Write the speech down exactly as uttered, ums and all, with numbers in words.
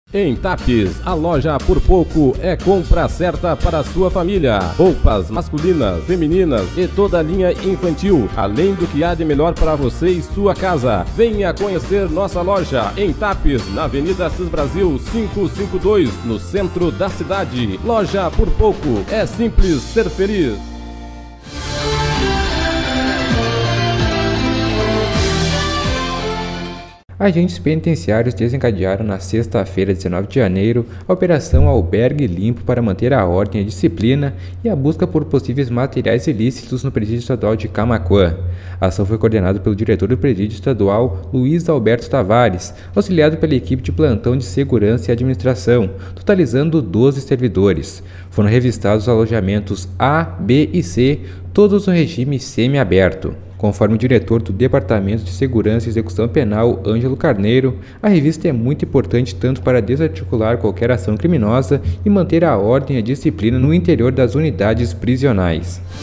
Em Tapes, a loja Por Pouco é compra certa para a sua família. Roupas masculinas, femininas e toda a linha infantil, além do que há de melhor para você e sua casa. Venha conhecer nossa loja em Tapes, na Avenida Assis Brasil quinhentos e cinquenta e dois, no centro da cidade. Loja Por Pouco, é simples ser feliz. Agentes penitenciários desencadearam na sexta-feira, dezenove de janeiro, a Operação Albergue Limpo para manter a ordem e a disciplina e a busca por possíveis materiais ilícitos no Presídio Estadual de Camaquã. A ação foi coordenada pelo diretor do Presídio Estadual, Luiz Alberto Tavares, auxiliado pela equipe de plantão de segurança e administração, totalizando doze servidores. Foram revistados os alojamentos A, B e C, todos no regime semiaberto. Conforme o diretor do Departamento de Segurança e Execução Penal, Ângelo Carneiro, a revista é muito importante tanto para desarticular qualquer ação criminosa e manter a ordem e a disciplina no interior das unidades prisionais.